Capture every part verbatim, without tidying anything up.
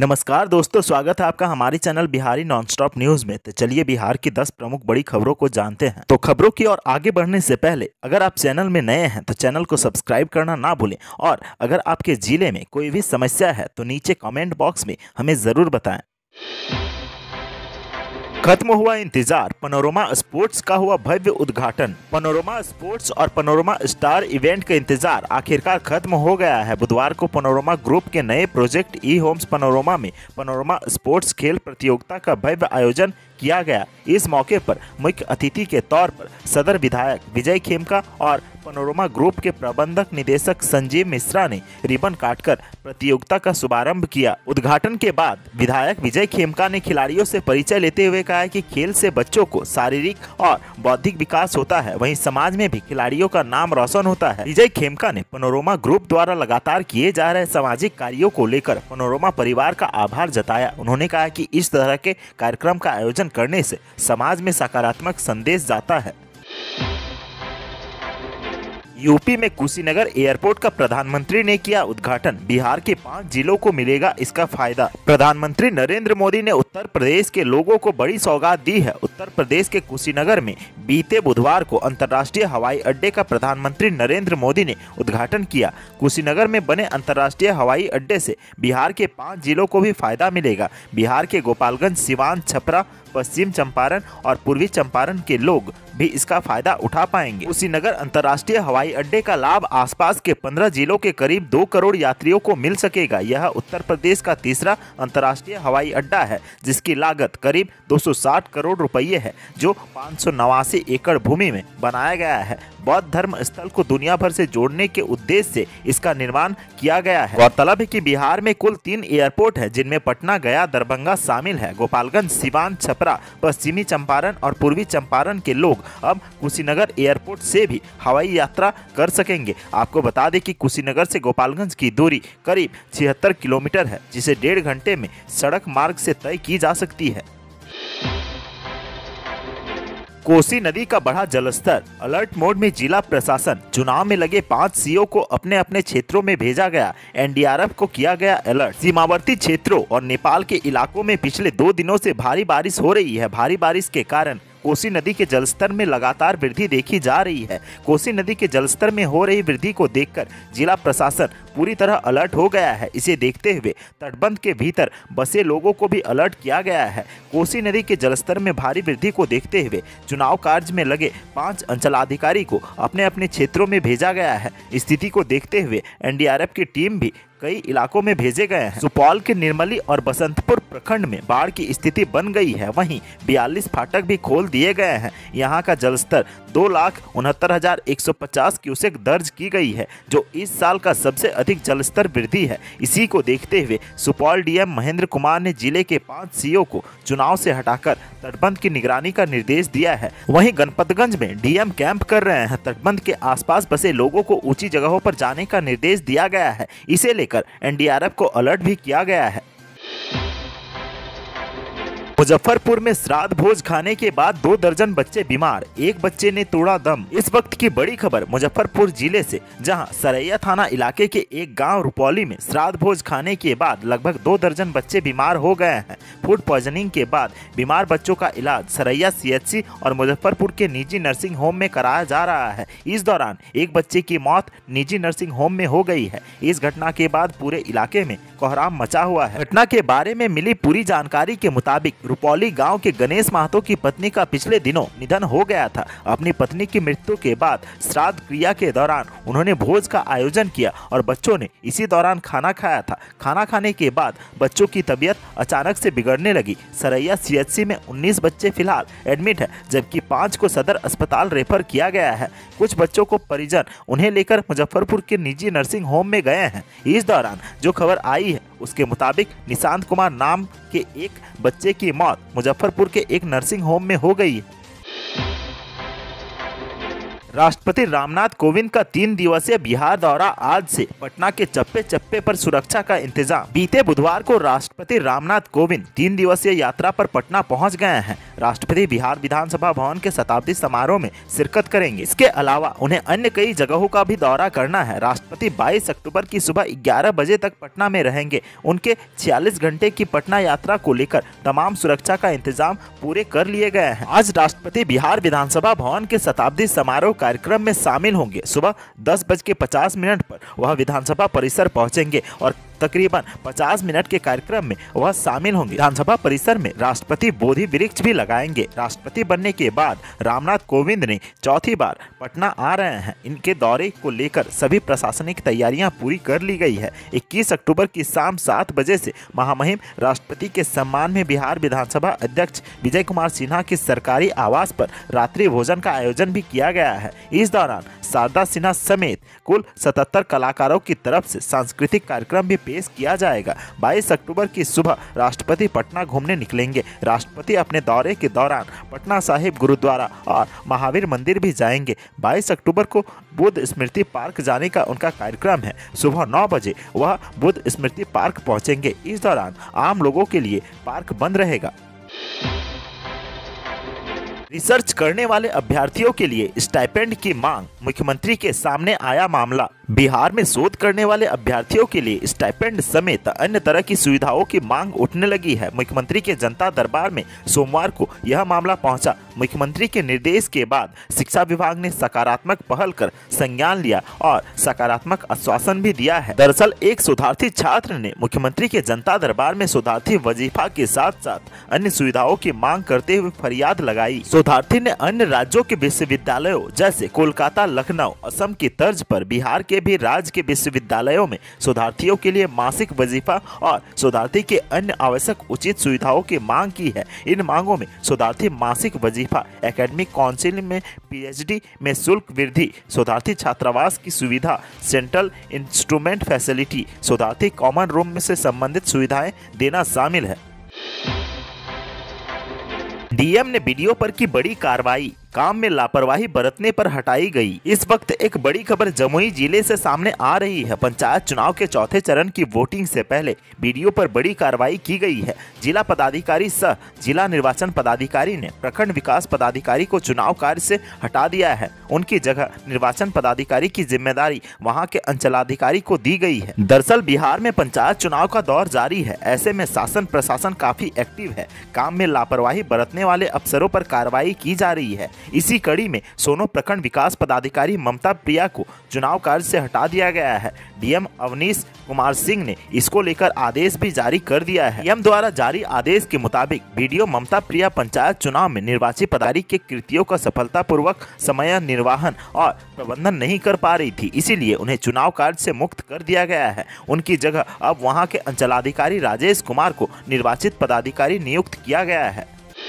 नमस्कार दोस्तों, स्वागत है आपका हमारे चैनल बिहारी नॉनस्टॉप न्यूज में। तो चलिए बिहार की दस प्रमुख बड़ी खबरों को जानते हैं। तो खबरों की ओर आगे बढ़ने से पहले अगर आप चैनल में नए हैं तो चैनल को सब्सक्राइब करना ना भूलें, और अगर आपके जिले में कोई भी समस्या है तो नीचे कमेंट बॉक्स में हमें जरूर बताएं। खत्म हुआ इंतजार, पैनोरमा स्पोर्ट्स का हुआ भव्य उद्घाटन। पैनोरमा स्पोर्ट्स और पैनोरमा स्टार इवेंट का इंतजार आखिरकार खत्म हो गया है। बुधवार को पैनोरमा ग्रुप के नए प्रोजेक्ट ई होम्स पैनोरमा में पैनोरमा स्पोर्ट्स खेल प्रतियोगिता का भव्य आयोजन किया गया। इस मौके पर मुख्य अतिथि के तौर पर सदर विधायक विजय खेमका और पैनोरमा ग्रुप के प्रबंधक निदेशक संजीव मिश्रा ने रिबन काटकर प्रतियोगिता का शुभारंभ किया। उद्घाटन के बाद विधायक विजय खेमका ने खिलाड़ियों से परिचय लेते हुए कहा कि खेल से बच्चों को शारीरिक और बौद्धिक विकास होता है, वहीं समाज में भी खिलाड़ियों का नाम रोशन होता है। विजय खेमका ने पैनोरमा ग्रुप द्वारा लगातार किए जा रहे सामाजिक कार्यों को लेकर पैनोरमा परिवार का आभार जताया। उन्होंने कहा कि इस तरह के कार्यक्रम का आयोजन करने से समाज में सकारात्मक संदेश जाता है। यूपी में कुशीनगर एयरपोर्ट का प्रधानमंत्री ने किया उद्घाटन। बिहार के पांच जिलों को मिलेगा इसका फायदा। प्रधानमंत्री नरेंद्र मोदी ने उत्तर प्रदेश के लोगों को बड़ी सौगात दी है। उत्तर प्रदेश के कुशीनगर में बीते बुधवार को अंतर्राष्ट्रीय हवाई अड्डे का प्रधानमंत्री नरेंद्र मोदी ने उद्घाटन किया। कुशीनगर में बने अंतर्राष्ट्रीय हवाई अड्डे से बिहार के पांच जिलों को भी फायदा मिलेगा। बिहार के गोपालगंज, सिवान, छपरा, पश्चिम चंपारण और पूर्वी चंपारण के लोग भी इसका फायदा उठा पाएंगे। कुशीनगर अंतर्राष्ट्रीय हवाई अड्डे का लाभ आसपास के पंद्रह जिलों के करीब दो करोड़ यात्रियों को मिल सकेगा। यह उत्तर प्रदेश का तीसरा अंतर्राष्ट्रीय हवाई अड्डा है, जिसकी लागत करीब दो सौ साठ करोड़ रुपये है, जो पाँच सौ नवासी एकड़ भूमि में बनाया गया है। बौद्ध धर्म स्थल को दुनिया भर से जोड़ने के उद्देश्य से इसका निर्माण किया गया है। गौरतलब है कि बिहार में कुल तीन एयरपोर्ट है, जिनमें पटना, गया, दरभंगा शामिल है। गोपालगंज, सिवान, छपरा, पश्चिमी चंपारण और पूर्वी चंपारण के लोग अब कुशीनगर एयरपोर्ट से भी हवाई यात्रा कर सकेंगे। आपको बता दें कि कुशीनगर से गोपालगंज की दूरी करीब छिहत्तर किलोमीटर है, जिसे डेढ़ घंटे में सड़क मार्ग से तय की जा सकती है। कोसी नदी का बढ़ा जलस्तर, अलर्ट मोड में जिला प्रशासन। चुनाव में लगे पांच सीओ को अपने अपने क्षेत्रों में भेजा गया। एनडीआरएफ को किया गया अलर्ट। सीमावर्ती क्षेत्रों और नेपाल के इलाकों में पिछले दो दिनों से भारी बारिश हो रही है। भारी बारिश के कारण कोसी नदी के जलस्तर में लगातार वृद्धि देखी जा रही है। कोसी नदी के जलस्तर में हो रही वृद्धि को देखकर जिला प्रशासन पूरी तरह अलर्ट हो गया है। इसे देखते हुए तटबंध के भीतर बसे लोगों को भी अलर्ट किया गया है। कोसी नदी के जलस्तर में भारी वृद्धि को देखते हुए चुनाव कार्य में लगे पांच अंचलाधिकारी को अपने अपने क्षेत्रों में भेजा गया है। स्थिति को देखते हुए एनडीआरएफ की टीम भी कई इलाकों में भेजे गए हैं। सुपौल के निर्मली और बसंतपुर प्रखंड में बाढ़ की स्थिति बन गई है। वहीं बयालीस फाटक भी खोल दिए गए हैं। यहां का जलस्तर दो लाख उनहत्तर हजार एक सौ पचास क्यूसेक दर्ज की गई है, जो इस साल का सबसे अधिक जलस्तर वृद्धि है। इसी को देखते हुए सुपौल डीएम महेंद्र कुमार ने जिले के पांच सीओ को चुनाव से हटाकर तटबंध की निगरानी का निर्देश दिया है। वहीं गणपतगंज में डीएम कैंप कर रहे हैं। तटबंध के आसपास बसे लोगों को ऊंची जगहों पर जाने का निर्देश दिया गया है। इसे लेकर एनडीआरएफ को अलर्ट भी किया गया है। मुजफ्फरपुर में श्राद्ध भोज खाने के बाद दो दर्जन बच्चे बीमार, एक बच्चे ने तोड़ा दम। इस वक्त की बड़ी खबर मुजफ्फरपुर जिले से, जहां सरैया थाना इलाके के एक गांव रुपौली में श्राद्ध भोज खाने के बाद लगभग दो दर्जन बच्चे बीमार हो गए हैं। फूड पॉइजनिंग के बाद बीमार बच्चों का इलाज सरैया सीएचसी और मुजफ्फरपुर के निजी नर्सिंग होम में कराया जा रहा है। इस दौरान एक बच्चे की मौत निजी नर्सिंग होम में हो गई है। इस घटना के बाद पूरे इलाके में कोहराम मचा हुआ है। घटना के बारे में मिली पूरी जानकारी के मुताबिक रुपौली गांव के गणेश महतो की पत्नी का पिछले दिनों निधन हो गया था। अपनी पत्नी की मृत्यु के बाद श्राद्ध क्रिया के दौरान उन्होंने भोज का आयोजन किया और बच्चों ने इसी दौरान खाना खाया था। खाना खाने के बाद बच्चों की तबीयत अचानक से बिगड़ने लगी। सरैया सीएचसी में उन्नीस बच्चे फिलहाल एडमिट है, जबकि पाँच को सदर अस्पताल रेफर किया गया है। कुछ बच्चों को परिजन उन्हें लेकर मुजफ्फरपुर के निजी नर्सिंग होम में गए हैं। इस दौरान जो खबर आई है उसके मुताबिक निशांत कुमार नाम के एक बच्चे की मौत मुजफ्फरपुर के एक नर्सिंग होम में हो गई है। राष्ट्रपति रामनाथ कोविंद का तीन दिवसीय बिहार दौरा आज से। पटना के चप्पे चप्पे पर सुरक्षा का इंतजाम। बीते बुधवार को राष्ट्रपति रामनाथ कोविंद तीन दिवसीय यात्रा पर पटना पहुंच गए हैं। राष्ट्रपति बिहार विधानसभा भवन के शताब्दी समारोह में शिरकत करेंगे। इसके अलावा उन्हें अन्य कई जगहों का भी दौरा करना है। राष्ट्रपति बाईस अक्टूबर की सुबह ग्यारह बजे तक पटना में रहेंगे। उनके छियालीस घंटे की पटना यात्रा को लेकर तमाम सुरक्षा का इंतजाम पूरे कर लिए गए हैं। आज राष्ट्रपति बिहार विधानसभा भवन के शताब्दी समारोह कार्यक्रम में शामिल होंगे। सुबह दस बज के पचास मिनट पर वह विधानसभा परिसर पहुंचेंगे और तकरीबन पचास मिनट के कार्यक्रम में वह शामिल होंगे। विधानसभा परिसर में राष्ट्रपति बोधि वृक्ष भी लगाएंगे। राष्ट्रपति बनने के बाद रामनाथ कोविंद ने चौथी बार पटना आ रहे हैं। इनके दौरे को लेकर सभी प्रशासनिक तैयारियां पूरी कर ली गई है। इक्कीस अक्टूबर की शाम सात बजे से महामहिम राष्ट्रपति के सम्मान में बिहार विधानसभा अध्यक्ष विजय कुमार सिन्हा के सरकारी आवास पर रात्रि भोजन का आयोजन भी किया गया है। इस दौरान शारदा सिन्हा समेत कुल सतहत्तर कलाकारों की तरफ से सांस्कृतिक कार्यक्रम भी पेश किया जाएगा। बाईस अक्टूबर की सुबह राष्ट्रपति पटना घूमने निकलेंगे। राष्ट्रपति अपने दौरे के दौरान पटना साहिब गुरुद्वारा और महावीर मंदिर भी जाएंगे। बाईस अक्टूबर को बुद्ध स्मृति पार्क जाने का उनका कार्यक्रम है। सुबह नौ बजे वह बुद्ध स्मृति पार्क पहुंचेंगे। इस दौरान आम लोगों के लिए पार्क बंद रहेगा। रिसर्च करने वाले अभ्यर्थियों के लिए स्टाइपेंड की मांग, मुख्यमंत्री के सामने आया मामला। बिहार में शोध करने वाले अभ्यर्थियों के लिए स्टाइपेंड समेत अन्य तरह की सुविधाओं की मांग उठने लगी है। मुख्यमंत्री के जनता दरबार में सोमवार को यह मामला पहुंचा। मुख्यमंत्री के निर्देश के बाद शिक्षा विभाग ने सकारात्मक पहल कर संज्ञान लिया और सकारात्मक आश्वासन भी दिया है। दरअसल एक शोधार्थी छात्र ने मुख्यमंत्री के जनता दरबार में शोधार्थी वजीफा के साथ साथ अन्य सुविधाओं की मांग करते हुए फरियाद लगाई। शोधार्थी ने अन्य राज्यों के विश्वविद्यालयों जैसे कोलकाता, लखनऊ, असम की तर्ज पर बिहार के भी राज्य के विश्वविद्यालयों में शोधार्थियों के लिए मासिक वजीफा और शोधार्थी के अन्य आवश्यक उचित सुविधाओं की मांग की है। इन मांगों में शोधार्थी मासिक वजीफा, एकेडमिक काउंसिल में पीएचडी में शुल्क वृद्धि, शोधार्थी छात्रावास की सुविधा, सेंट्रल इंस्ट्रूमेंट फैसिलिटी, शोधार्थी कॉमन रूम से संबंधित सुविधाएं देना शामिल है। डीएम ने बीडीओ पर की बड़ी कार्रवाई, काम में लापरवाही बरतने पर हटाई गई। इस वक्त एक बड़ी खबर जमुई जिले से सामने आ रही है। पंचायत चुनाव के चौथे चरण की वोटिंग से पहले बीडीओ पर बड़ी कार्रवाई की गई है। जिला पदाधिकारी सह जिला निर्वाचन पदाधिकारी ने प्रखंड विकास पदाधिकारी को चुनाव कार्य से हटा दिया है। उनकी जगह निर्वाचन पदाधिकारी की जिम्मेदारी वहां के अंचलाधिकारी को दी गई है। दरअसल बिहार में पंचायत चुनाव का दौर जारी है। ऐसे में शासन प्रशासन काफी एक्टिव है। काम में लापरवाही बरतने वाले अफसरों पर कार्रवाई की जा रही है। इसी कड़ी में सोनो प्रखंड विकास पदाधिकारी ममता प्रिया को चुनाव कार्य से हटा दिया गया है। डीएम अवनीश कुमार सिंह ने इसको लेकर आदेश भी जारी कर दिया है। डीएम द्वारा जारी आदेश के मुताबिक बीडीओ ममता प्रिया पंचायत चुनाव में निर्वाचित पदाधिकारी के कृतियों का सफलतापूर्वक समय निर्वाहन और प्रबंधन नहीं कर पा रही थी, इसीलिए उन्हें चुनाव कार्य से मुक्त कर दिया गया है। उनकी जगह अब वहां के अंचलाधिकारी राजेश कुमार को निर्वाचित पदाधिकारी नियुक्त किया गया है।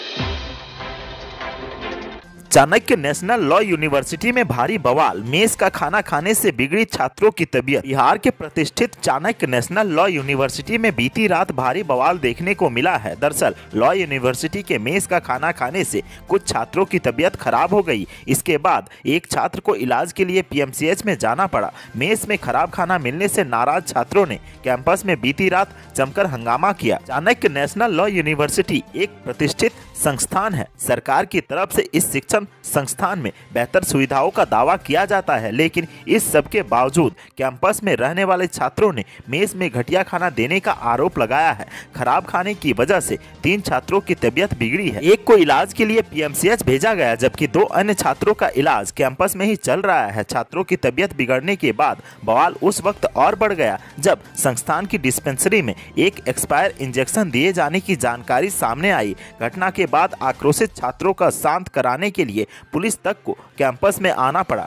चाणक्य नेशनल लॉ यूनिवर्सिटी में भारी बवाल, मेस का खाना खाने से बिगड़ी छात्रों की तबीयत। बिहार के प्रतिष्ठित चाणक्य नेशनल लॉ यूनिवर्सिटी में बीती रात भारी बवाल देखने को मिला है। दरअसल लॉ यूनिवर्सिटी के मेस का खाना खाने से कुछ छात्रों की तबीयत खराब हो गई। इसके बाद एक छात्र को इलाज के लिए पीएमसीएच में जाना पड़ा। मेस में खराब खाना मिलने से नाराज छात्रों ने कैंपस में बीती रात जमकर हंगामा किया। चाणक्य नेशनल लॉ यूनिवर्सिटी एक प्रतिष्ठित संस्थान है। सरकार की तरफ से इस शिक्षण संस्थान में बेहतर सुविधाओं का दावा किया जाता है, लेकिन इस सब के बावजूद कैंपस में रहने वाले छात्रों ने मेस में घटिया खाना देने का आरोप लगाया है। खराब खाने की वजह से तीन छात्रों की तबीयत बिगड़ी है। एक को इलाज के लिए पीएमसीएच भेजा गया, जबकि दो अन्य छात्रों का इलाज कैंपस में ही चल रहा है। छात्रों की तबीयत बिगड़ने के बाद बवाल उस वक्त और बढ़ गया जब संस्थान की डिस्पेंसरी में एक एक्सपायर इंजेक्शन दिए जाने की जानकारी सामने आई। घटना के बाद आक्रोशित छात्रों का शांत कराने के लिए पुलिस तक को कैंपस में आना पड़ा।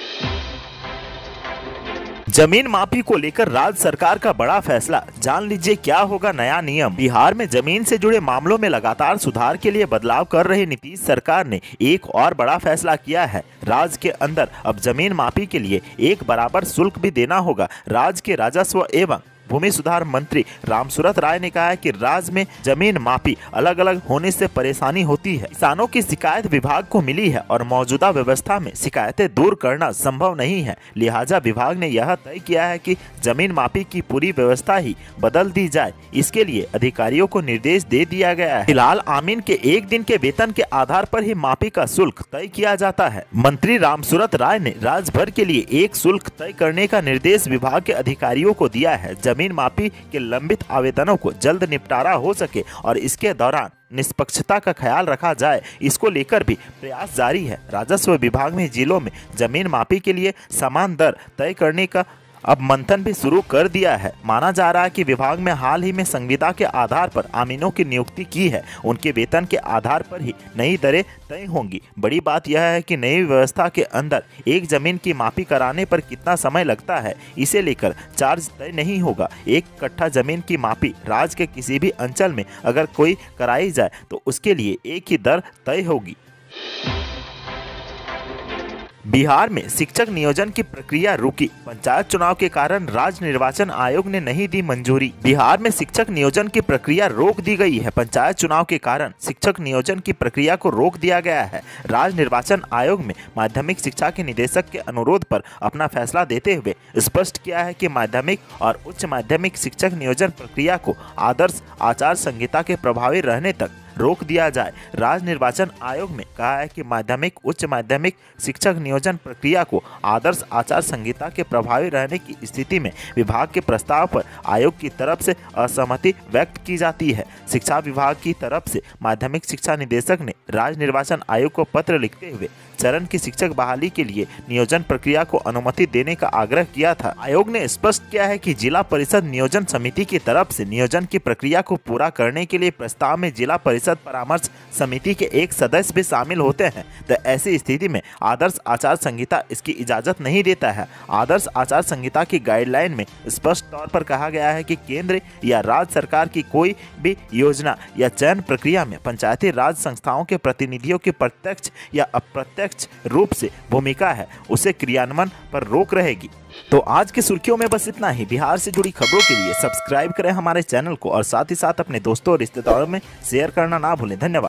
जमीन माफी को लेकर राज्य सरकार का बड़ा फैसला, जान लीजिए क्या होगा नया नियम। बिहार में जमीन से जुड़े मामलों में लगातार सुधार के लिए बदलाव कर रही नीतीश सरकार ने एक और बड़ा फैसला किया है। राज्य के अंदर अब जमीन माफी के लिए एक बराबर शुल्क भी देना होगा। राज्य के राजस्व एवं भूमि सुधार मंत्री रामसूरत राय ने कहा है कि राज्य में जमीन मापी अलग अलग होने से परेशानी होती है। किसानों की शिकायत विभाग को मिली है और मौजूदा व्यवस्था में शिकायतें दूर करना संभव नहीं है, लिहाजा विभाग ने यह तय किया है कि जमीन मापी की पूरी व्यवस्था ही बदल दी जाए। इसके लिए अधिकारियों को निर्देश दे दिया गया है। फिलहाल आमीन के एक दिन के वेतन के आधार पर ही मापी का शुल्क तय किया जाता है। मंत्री रामसूरत राय ने राज्य भर के लिए एक शुल्क तय करने का निर्देश विभाग के अधिकारियों को दिया है। जमीन मापी के लंबित आवेदनों को जल्द निपटारा हो सके और इसके दौरान निष्पक्षता का ख्याल रखा जाए, इसको लेकर भी प्रयास जारी है। राजस्व विभाग ने जिलों में जमीन मापी के लिए समान दर तय करने का अब मंथन भी शुरू कर दिया है। माना जा रहा है कि विभाग में हाल ही में संविदा के आधार पर अमीनों की नियुक्ति की है, उनके वेतन के आधार पर ही नई दरें तय होंगी। बड़ी बात यह है कि नई व्यवस्था के अंदर एक जमीन की मापी कराने पर कितना समय लगता है, इसे लेकर चार्ज तय नहीं होगा। एक कट्ठा जमीन की मापी राज्य के किसी भी अंचल में अगर कोई कराई जाए तो उसके लिए एक ही दर तय होगी। बिहार में शिक्षक नियोजन की प्रक्रिया रुकी, पंचायत चुनाव के कारण राज्य निर्वाचन आयोग ने नहीं दी मंजूरी। बिहार में शिक्षक नियोजन की प्रक्रिया रोक दी गई है। पंचायत चुनाव के कारण शिक्षक नियोजन की प्रक्रिया को रोक दिया गया है। राज्य निर्वाचन आयोग में माध्यमिक शिक्षा के निदेशक के अनुरोध पर अपना फैसला देते हुए स्पष्ट किया है कि माध्यमिक और उच्च माध्यमिक शिक्षक नियोजन प्रक्रिया को आदर्श आचार संहिता के प्रभावी रहने तक रोक दिया जाए। राज्य निर्वाचन आयोग ने कहा है कि माध्यमिक उच्च माध्यमिक शिक्षक नियोजन प्रक्रिया को आदर्श आचार संहिता के प्रभावी रहने की स्थिति में विभाग के प्रस्ताव पर आयोग की तरफ से असहमति व्यक्त की जाती है। शिक्षा विभाग की तरफ से माध्यमिक शिक्षा निदेशक ने राज्य निर्वाचन आयोग को पत्र लिखते हुए चरण की शिक्षक बहाली के लिए नियोजन प्रक्रिया को अनुमति देने का आग्रह किया था। आयोग ने स्पष्ट किया है कि जिला परिषद नियोजन समिति की तरफ से नियोजन की प्रक्रिया को पूरा करने के लिए प्रस्ताव में जिला परिषद परामर्श समिति के एक सदस्य भी शामिल होते हैं, तो ऐसी स्थिति में आदर्श आचार संहिता इसकी इजाजत नहीं देता है। आदर्श आचार संहिता की गाइडलाइन में स्पष्ट तौर पर कहा गया है कि केंद्र या राज्य सरकार की कोई भी योजना या चयन प्रक्रिया में पंचायती राज संस्थाओं के प्रतिनिधियों की प्रत्यक्ष या अप्रत्यक्ष रूप से भूमिका है, उसे क्रियान्वयन पर रोक रहेगी। तो आज की सुर्खियों में बस इतना ही। बिहार से जुड़ी खबरों के लिए सब्सक्राइब करें हमारे चैनल को और साथ ही साथ अपने दोस्तों और रिश्तेदारों में शेयर करना ना भूलें। धन्यवाद।